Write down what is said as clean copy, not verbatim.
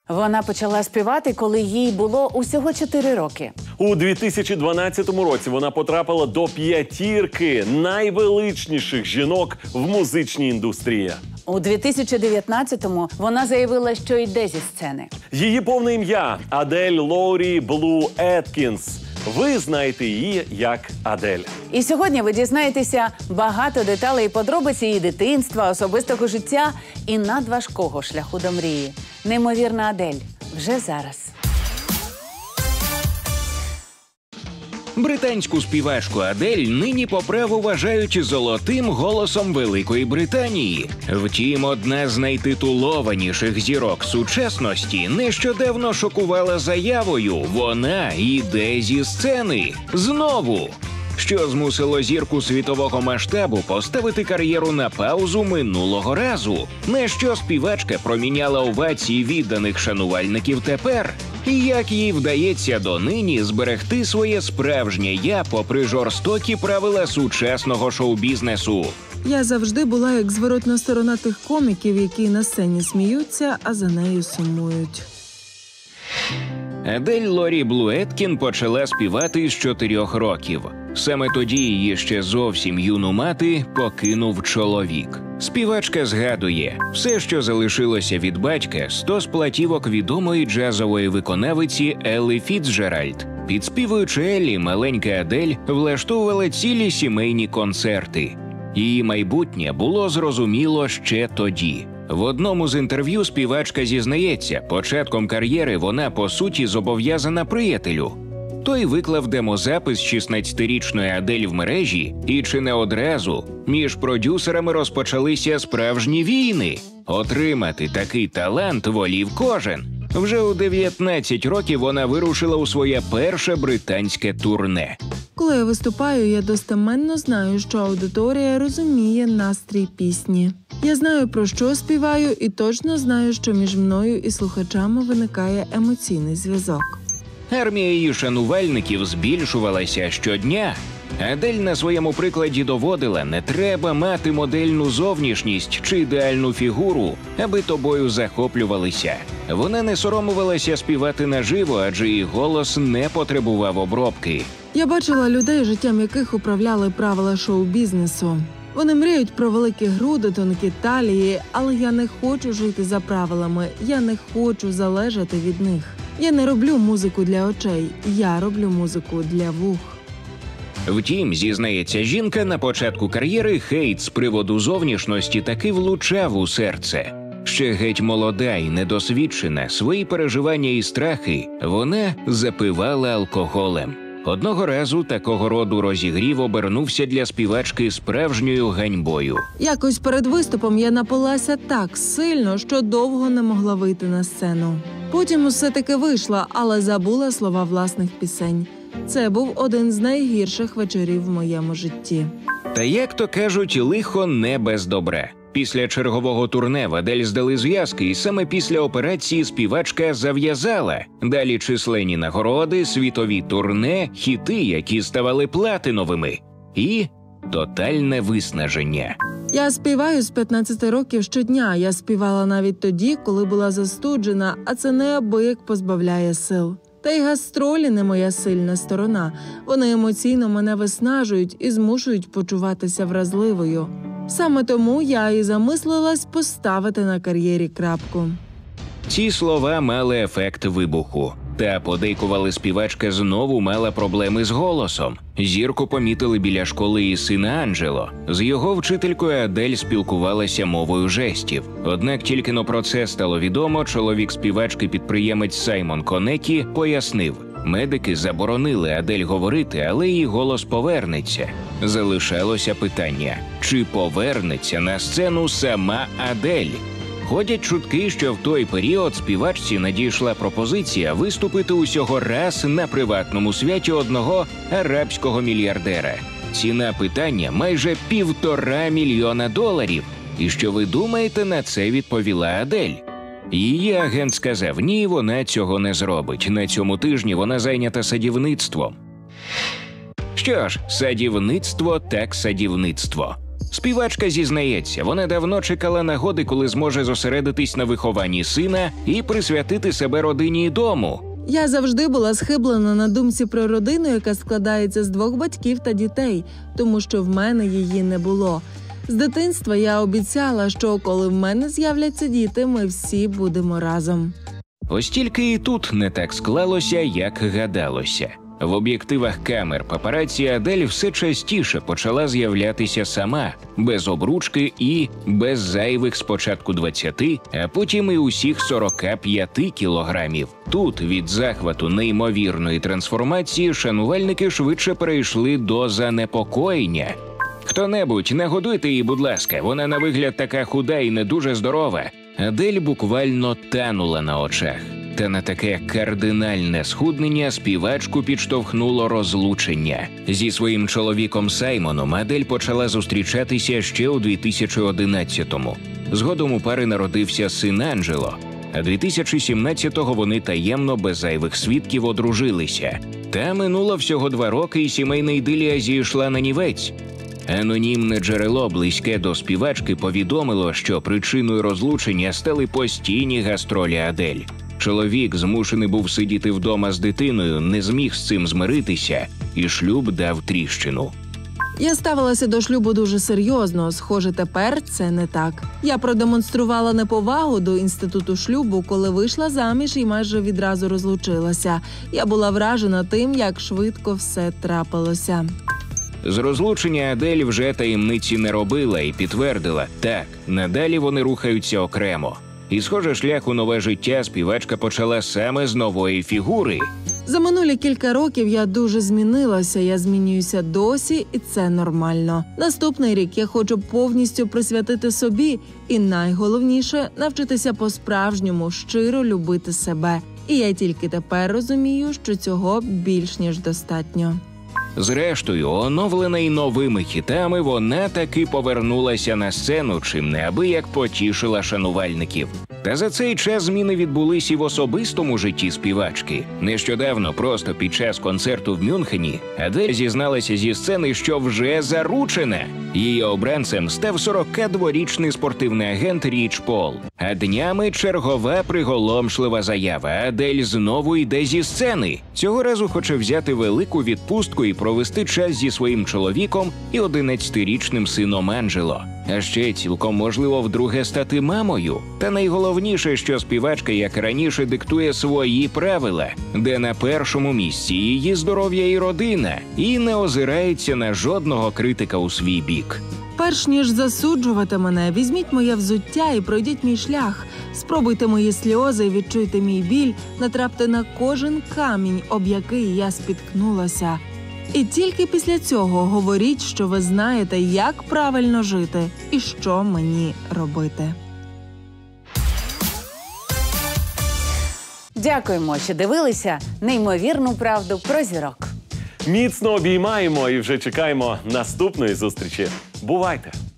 Вона почала співати, коли їй було усього 4 роки. У 2012 році вона потрапила до 5 найвеличніших жінок в музичній індустрії. У 2019-му вона заявила, що йде зі сцени. Її повне ім'я – Адель Лорі Блу Еткінс. Ви знаєте її як Адель. І сьогодні ви дізнаєтеся багато деталей і подробиць її дитинства, особистого життя і надважкого шляху до мрії. Неймовірна Адель. Вже зараз. Британську співачку Адель нині по праву вважають золотим голосом Великої Британії. Втім, одна з найтитулованіших зірок сучасності нещодавно шокувала заявою «Вона йде зі сцени. Знову!». Що змусило зірку світового масштабу поставити кар'єру на паузу минулого разу, на що співачка проміняла овації відданих шанувальників тепер, і як їй вдається донині зберегти своє справжнє «я» попри жорстокі правила сучасного шоу-бізнесу. Я завжди була як зворотна сторона тих коміків, які на сцені сміються, а за нею сумують. Адель Лорі Блу Еткін почала співати з 4 років. Саме тоді її ще зовсім юну мати покинув чоловік. Співачка згадує, все, що залишилося від батька, 100 з платівок відомої джазової виконавиці Еллі Фіцджеральд. Підспівуючи Еллі, маленька Адель влаштовувала цілі сімейні концерти. Її майбутнє було зрозуміло ще тоді. В одному з інтерв'ю співачка зізнається, початком кар'єри вона, по суті, зобов'язана приятелю. Той виклав демозапис 16-річної Адель в мережі, і чи не одразу між продюсерами розпочалися справжні війни. Отримати такий талант волів кожен. Вже у 19 років вона вирушила у своє перше британське турне. Коли я виступаю, я достеменно знаю, що аудиторія розуміє настрій пісні. Я знаю, про що співаю, і точно знаю, що між мною і слухачами виникає емоційний зв'язок. Армія її шанувальників збільшувалася щодня. Адель на своєму прикладі доводила, не треба мати модельну зовнішність чи ідеальну фігуру, аби тобою захоплювалися. Вона не соромувалася співати наживо, адже її голос не потребував обробки. Я бачила людей, життям яких управляли правила шоу-бізнесу. Вони мріють про великі груди, тонкі талії, але я не хочу жити за правилами, я не хочу залежати від них. Я не роблю музику для очей, я роблю музику для вух. Втім, зізнається жінка, на початку кар'єри хейт з приводу зовнішності таки влучав у серце. Ще геть молода і недосвідчена, свої переживання і страхи вона запивала алкоголем. Одного разу такого роду розігрів обернувся для співачки справжньою ганьбою. Якось перед виступом я напилася так сильно, що довго не могла вийти на сцену. Потім усе-таки вийшла, але забула слова власних пісень. Це був один з найгірших вечорів в моєму житті. Та як то кажуть, лихо не без добра. Після чергового турне в Адель здали зв'язки, і саме після операції співачка зав'язала. Далі численні нагороди, світові турне, хіти, які ставали платиновими. І тотальне виснаження. Я співаю з 15 років щодня. Я співала навіть тоді, коли була застуджена, а це неабияк позбавляє сил. Та й гастролі не моя сильна сторона. Вони емоційно мене виснажують і змушують почуватися вразливою. Саме тому я і замислилась поставити на кар'єрі крапку. Ці слова мали ефект вибуху. Та подейкували, співачка знову мала проблеми з голосом. Зірку помітили біля школи її сина Анджело. З його вчителькою Адель спілкувалася мовою жестів. Однак тільки-но про це стало відомо, чоловік співачки-підприємець Саймон Конекі пояснив. Медики заборонили Адель говорити, але її голос повернеться. Залишалося питання, чи повернеться на сцену сама Адель? Ходять чутки, що в той період співачці надійшла пропозиція виступити усього раз на приватному святі одного арабського мільярдера. Ціна питання – майже $1,5 мільйона. І що ви думаєте, на це відповіла Адель? Її агент сказав, ні, вона цього не зробить. На цьому тижні вона зайнята садівництвом. Що ж, садівництво так садівництво. Співачка зізнається, вона давно чекала нагоди, коли зможе зосередитись на вихованні сина і присвятити себе родині і дому. Я завжди була схиблена на думці про родину, яка складається з 2 батьків та дітей, тому що в мене її не було. З дитинства я обіцяла, що коли в мене з'являться діти, ми всі будемо разом. Ось тільки і тут не так склалося, як гадалося. В об'єктивах камер папараці Адель все частіше почала з'являтися сама, без обручки і без зайвих спочатку 20, а потім і усіх 45 кілограмів. Тут від захвату неймовірної трансформації шанувальники швидше перейшли до занепокоєння. «Хто-небудь, нагодуйте її, будь ласка, вона на вигляд така худа і не дуже здорова». Адель буквально танула на очах. Та на таке кардинальне схуднення співачку підштовхнуло розлучення. Зі своїм чоловіком Саймоном Адель почала зустрічатися ще у 2011-му. Згодом у пари народився син Анджело. А 2017-го вони таємно, без зайвих свідків, одружилися. Та минуло всього 2 роки, і сімейна ідилія зійшла на нівець. Анонімне джерело, близьке до співачки, повідомило, що причиною розлучення стали постійні гастролі Адель. Чоловік змушений був сидіти вдома з дитиною, не зміг з цим змиритися, і шлюб дав тріщину. Я ставилася до шлюбу дуже серйозно, схоже, тепер це не так. Я продемонструвала неповагу до інституту шлюбу, коли вийшла заміж і майже відразу розлучилася. Я була вражена тим, як швидко все трапилося. З розлучення Адель вже таємниці не робила і підтвердила – так, надалі вони рухаються окремо. І, схоже, шлях у нове життя співачка почала саме з нової фігури. За минулі кілька років я дуже змінилася, я змінююся досі, і це нормально. Наступний рік я хочу повністю присвятити собі і, найголовніше, навчитися по-справжньому щиро любити себе. І я тільки тепер розумію, що цього більш ніж достатньо. Зрештою, оновлена й новими хітами, вона таки повернулася на сцену, чим неабияк потішила шанувальників. Та за цей час зміни відбулись і в особистому житті співачки. Нещодавно, просто під час концерту в Мюнхені, Адель зізналася зі сцени, що вже заручена. Її обранцем став 42-річний спортивний агент Річ Пол. А днями чергова приголомшлива заява. Адель знову йде зі сцени. Цього разу хоче взяти велику відпустку і провести час зі своїм чоловіком і 11-річним сином Анджело. А ще цілком можливо вдруге стати мамою. Та найголовніше, що співачка, як раніше, диктує свої правила, де на першому місці її здоров'я і родина, і не озирається на жодного критика у свій бік. Перш ніж засуджувати мене, візьміть моє взуття і пройдіть мій шлях. Спробуйте мої сльози і відчуйте мій біль, натрапте на кожен камінь, об який я спіткнулася. І тільки після цього говоріть, що ви знаєте, як правильно жити і що мені робити. Дякуємо, що дивилися неймовірну правду про зірок. Міцно обіймаємо і вже чекаємо наступної зустрічі. Бувайте!